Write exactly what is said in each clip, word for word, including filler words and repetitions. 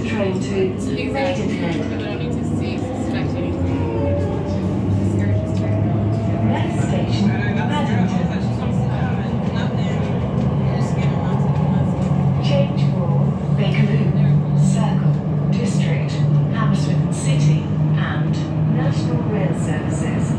train to Maidenhead. Next station, Paddington. Change for Bakerloo, Circle, District, Hammersmith City, and National Rail Services.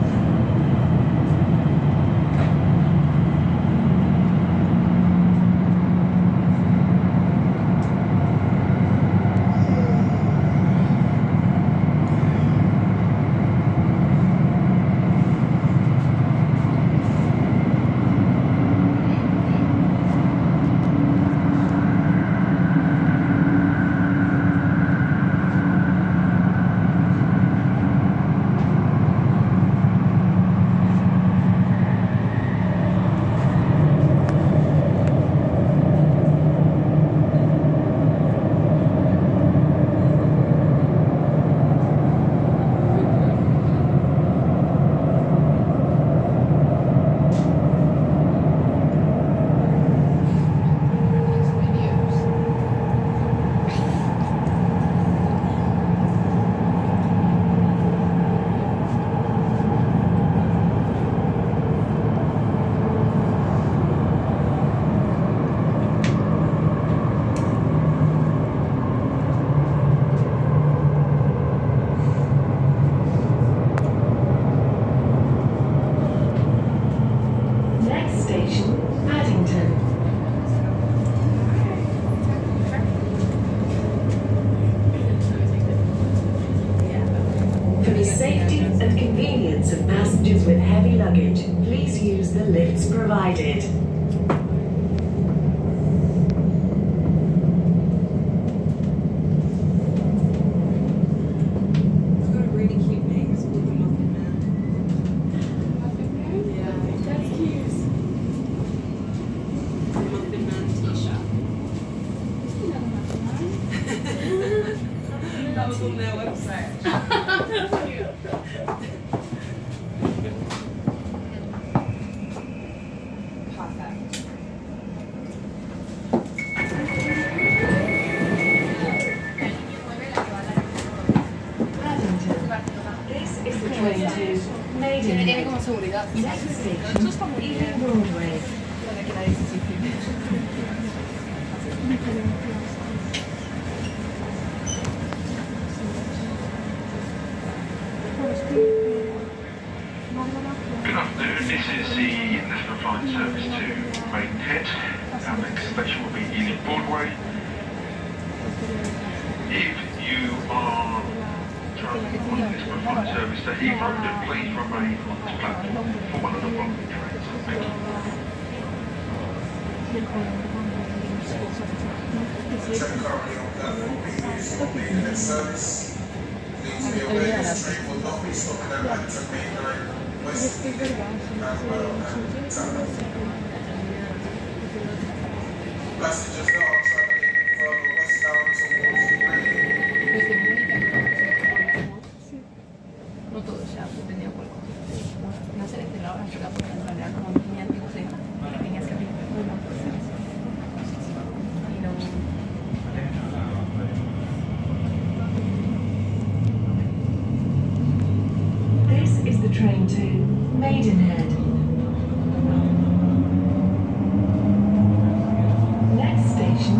Safety and convenience of passengers with heavy luggage, please use the lifts provided. That was on their website. Tiene como seguridad. Next station, Ealing, Broadway. Good afternoon, this is the National Flight Service to Maidenhead. Our next station will be Ealing, Broadway. If you are travelling on this flight service to Heathrow, then please remain on this platform for one of the following trains. Thank you. Train currently on platform B is on Maidenhead service. Please be aware this train will not be stopping at Acton Main Line, West Ealing, Hanwell and Town. Passengers that are travelling further westbound towards the rail. No todo ya dependido por cosas. No se les pegaba la chica porque en realidad como muy antiguo se tenías que abrir una y no. This is the train to Maidenhead. Next station,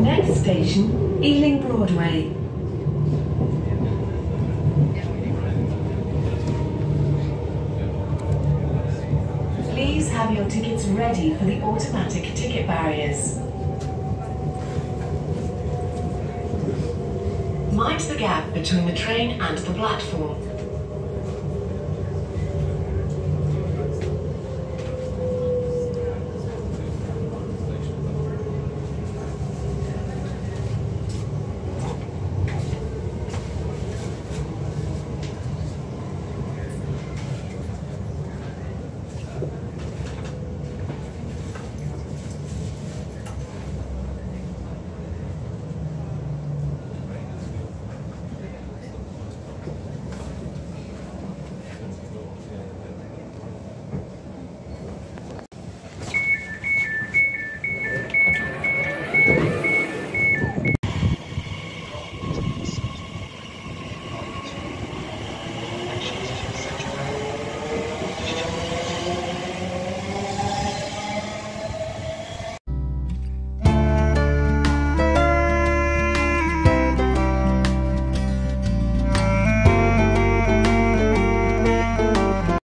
Next station, Ealing Broadway. Please have your tickets ready for the automatic ticket barriers. Mind the gap between the train and the platform.